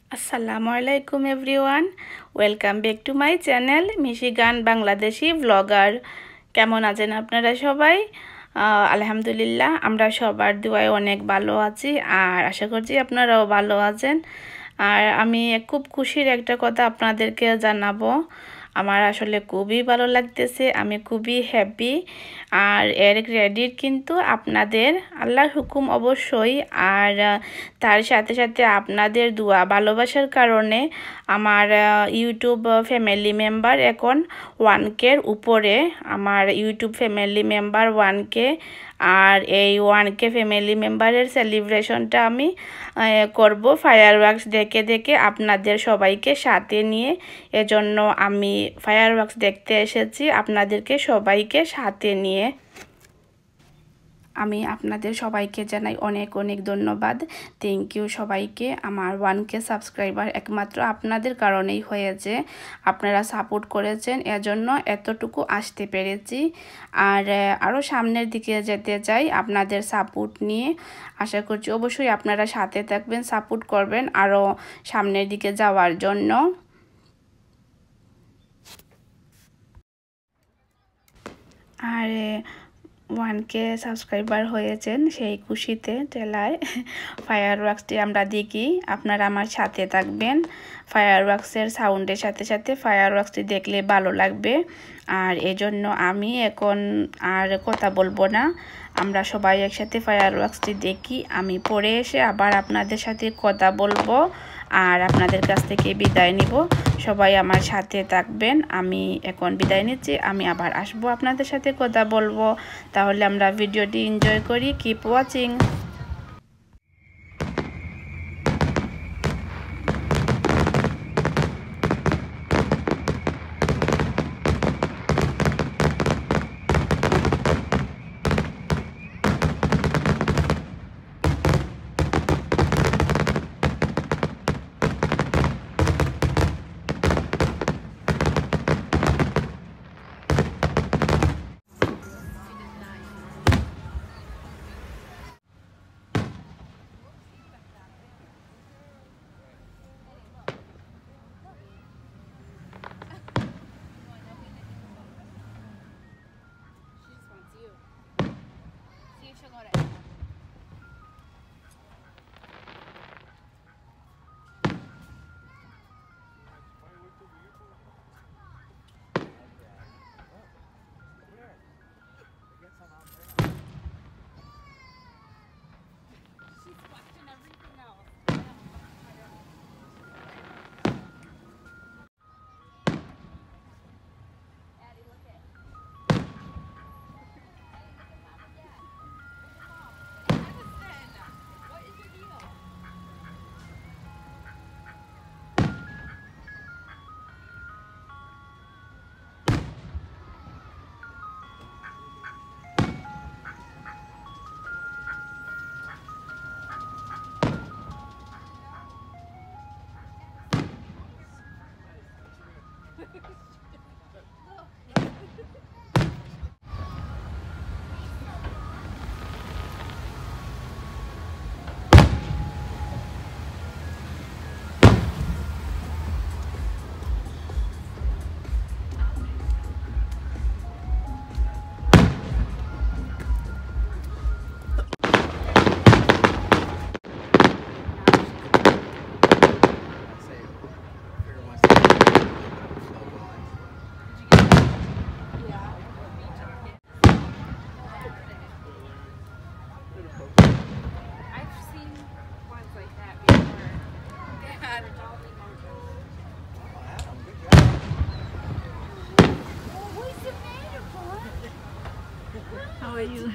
আসসালামু আলাইকুম everyone, welcome back to my channel Michigan Bangladeshi blogger. কেমন আছেন আপনারা সবাই? আলহামদুলিল্লাহ, আমরা সবার দোয়ায় অনেক ভালো আছি আর আশা করছি আপনারাও ভালো আছেন। আর আমি খুব খুশির একটা কথা আপনাদেরকে জানাবো। আমার আসলে খুবই ভালো লাগতেছে, আমি খুবই হ্যাপি। আর এর ক্রেডিট কিন্তু আপনাদের, আল্লাহর হুকুম অবশ্যই। আর তার সাথে সাথে আপনাদের দোয়া ভালোবাসার কারণে আমার ইউটিউব ফ্যামিলি মেম্বার এখন 1K-র উপরে। আমার ইউটিউব ফ্যামিলি মেম্বার 1K। আর এই 1K ফ্যামিলি মেম্বারের সেলিব্রেশনটা আমি করব ফায়ার ওয়ার্কস দেখে দেখে আপনাদের সবাইকে সাথে নিয়ে। এজন্য আমি ফায়ার ওয়ার্কস দেখতে এসেছি আপনাদেরকে সবাইকে সাথে নিয়ে। আমি আপনাদের সবাইকে জানাই অনেক অনেক ধন্যবাদ। থ্যাংক ইউ সবাইকে। আমার 1K সাবস্ক্রাইবার একমাত্র আপনাদের কারণেই হয়েছে, আপনারা সাপোর্ট করেছেন, এজন্য এতটুকু আসতে পেরেছি। আর আরও সামনের দিকে যেতে চাই আপনাদের সাপোর্ট নিয়ে। আশা করছি অবশ্যই আপনারা সাথে থাকবেন, সাপোর্ট করবেন আরও সামনের দিকে যাওয়ার জন্য। আর 1K সাবস্ক্রাইবার হয়েছেন সেই খুশিতে টেলায় ফায়ার ওয়ার্কসটি আমরা দেখি, আপনারা আমার সাথে থাকবেন। ফায়ার ওয়ার্কসের সাউন্ডের সাথে সাথে ফায়ার ওয়ার্কসটি দেখলে ভালো লাগবে। আর এজন্য আমি এখন আর কথা বলবো না, আমরা সবাই একসাথে ফায়ার ওয়ার্কসটি দেখি। আমি পরে এসে আবার আপনাদের সাথে কথা বলবো আর আপনাদের কাছ থেকে বিদায় নিব। সবাই আমার সাথে থাকবেন। আমি এখন বিদায় নিচ্ছি, আমি আবার আসবো আপনাদের সাথে কথা বলবো। তাহলে আমরা ভিডিওটি এনজয় করি। Keep watching. How are you?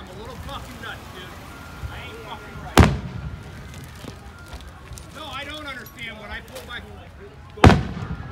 I'm a little fucking nuts, dude. I ain't fucking right. No, I don't understand when I pull my... Go on.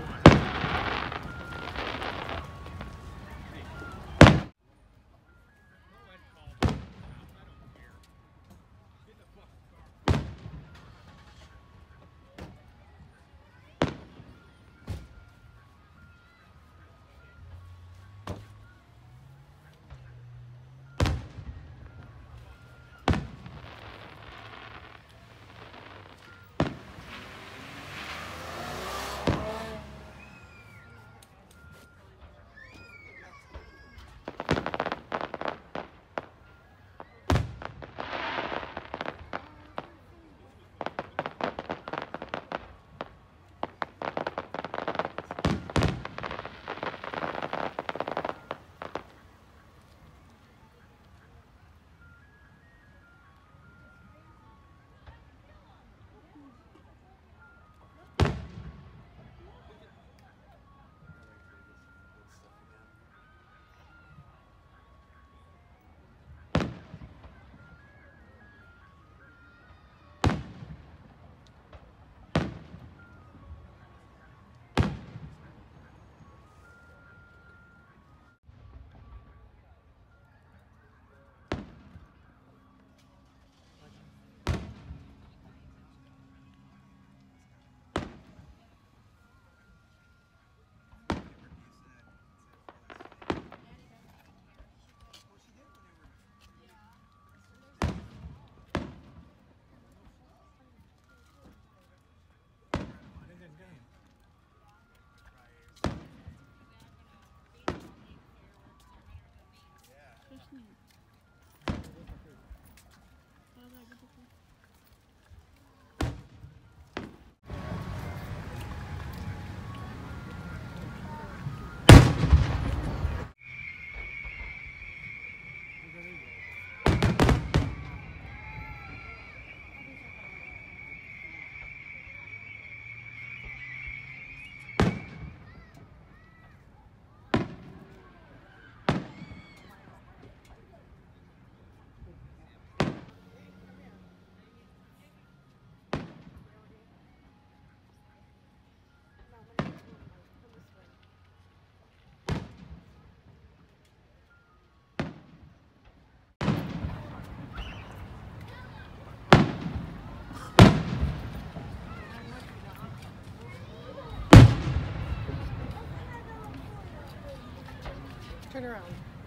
Turn around.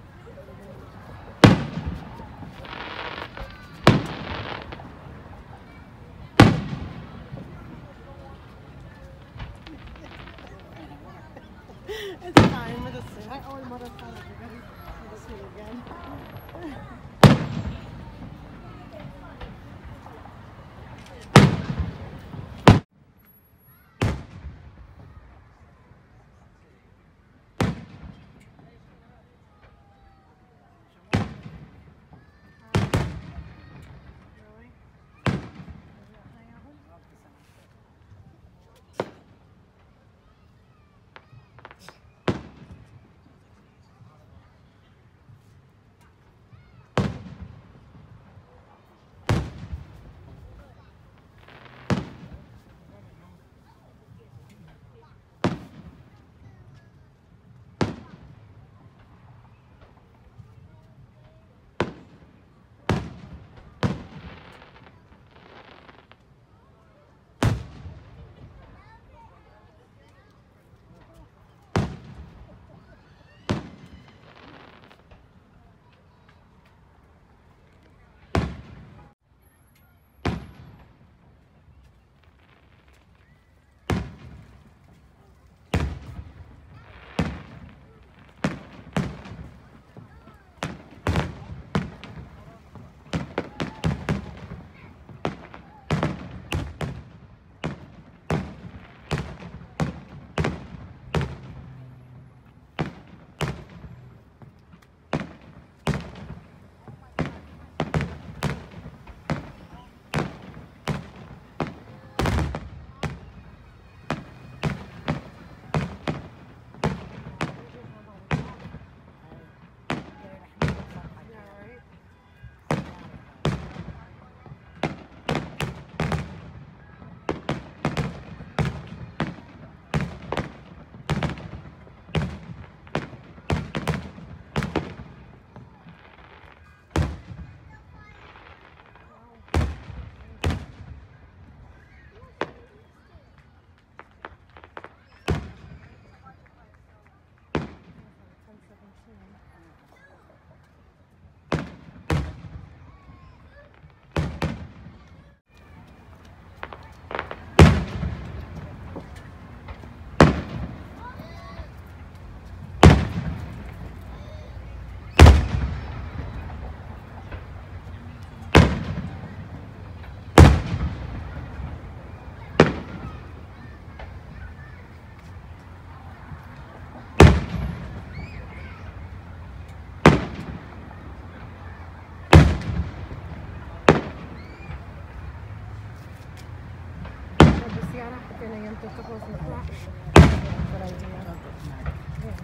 It's fine, we'll just say, I always want to follow you. We'll just see you again. feeling and took a whole flash. But I do not. Yeah.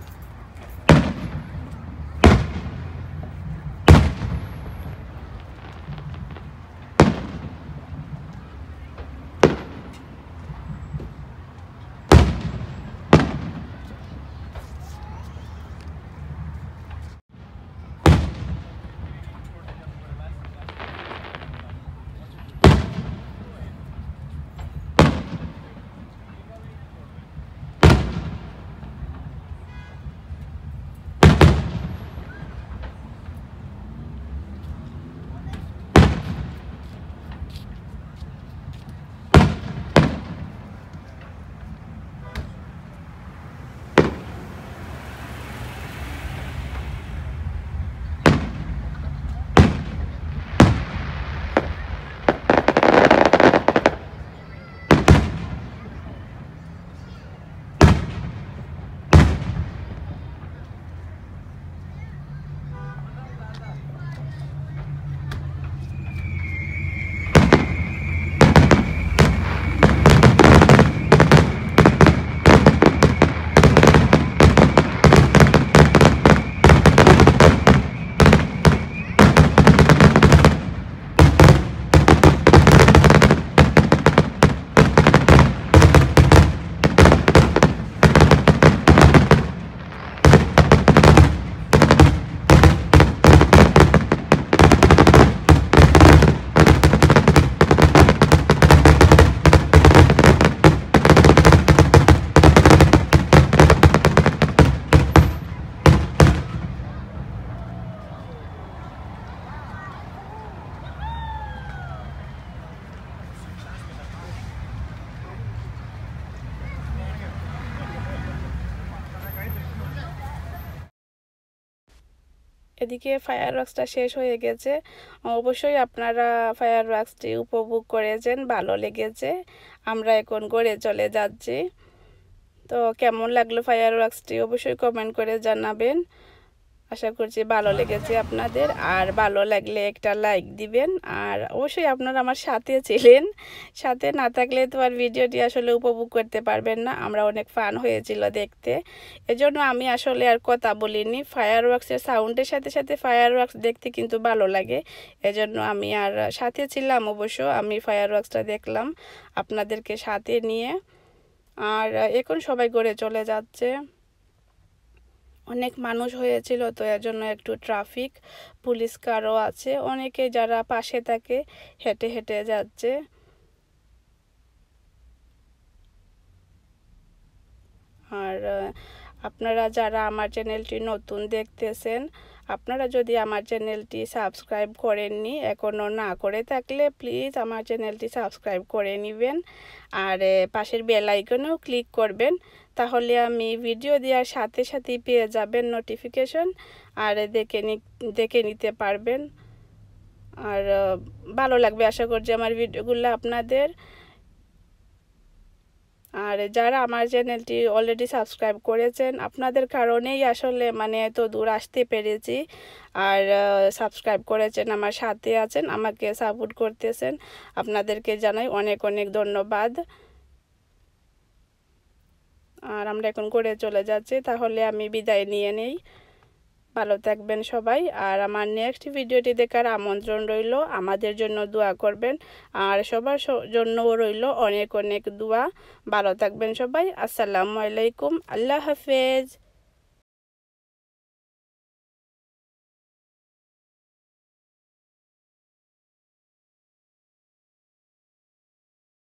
এদিকে ফায়ার ওয়ার্কসটা শেষ হয়ে গেছে। অবশ্যই আপনারা fire ওয়ার্কসটি উপভোগ করেছেন, ভালো লেগেছে। আমরা এখন ঘরে চলে যাচ্ছি। তো কেমন লাগলো ফায়ার ওয়ার্কসটি অবশ্যই কমেন্ট করে জানাবেন। আশা করছি ভালো লেগেছে আপনাদের, আর ভালো লাগলে একটা লাইক দিবেন। আর অবশ্যই আপনারা আমার সাথে ছিলেন, সাথে না থাকলে তো আর ভিডিওটি আসলে উপভোগ করতে পারবেন না। আমরা অনেক ফান হয়েছিল দেখতে, এজন্য আমি আসলে আর কথা বলিনি। ফায়ার ওয়ার্কসের সাউন্ডের সাথে সাথে ফায়ার ওয়ার্কস দেখতে কিন্তু ভালো লাগে, এজন্য আমি আর সাথে ছিলাম। অবশ্য আমি ফায়ার ওয়ার্কসটা দেখলাম আপনাদেরকে সাথে নিয়ে। আর এখন সবাই ঘরে চলে যাচ্ছে। অনেক মানুষ হয়েছিল, তো এর জন্য একটু ট্রাফিক পুলিশ কারও আছে। অনেকে যারা পাশে থাকে হেঁটে হেঁটে যাচ্ছে। আর আপনারা যারা আমার চ্যানেলটি নতুন দেখতেছেন, আপনারা যদি আমার চ্যানেলটি সাবস্ক্রাইব করেননি, এখনও না করে থাকলে প্লিজ আমার চ্যানেলটি সাবস্ক্রাইব করে নেবেন। আর পাশের বেল আইকনেও ক্লিক করবেন, তাহলে আমি ভিডিও দেওয়ার সাথে সাথেই পেয়ে যাবেন নোটিফিকেশন, আর দেখে নিতে পারবেন। আর ভালো লাগবে আশা করছি আমার ভিডিওগুলো আপনাদের। আর যারা আমার চ্যানেলটি অলরেডি সাবস্ক্রাইব করেছেন, আপনাদের কারণেই আসলে মানে এত দূর আসতে পেরেছি। আর সাবস্ক্রাইব করেছেন, আমার সাথে আছেন, আমাকে সাপোর্ট করতেছেন, আপনাদেরকে জানাই অনেক অনেক ধন্যবাদ। আর আমরা এখন করে চলে যাচ্ছি, তাহলে আমি বিদায় নিয়ে নেই। ভালো থাকবেন সবাই। আর আমার নেক্সট ভিডিওটি দেখার আমন্ত্রণ রইল। আমাদের জন্য দোয়া করবেন, আর সবার জন্যও রইল অনেক অনেক দোয়া। ভালো থাকবেন সবাই। আসসালামু আলাইকুম, আল্লাহ হাফেজ।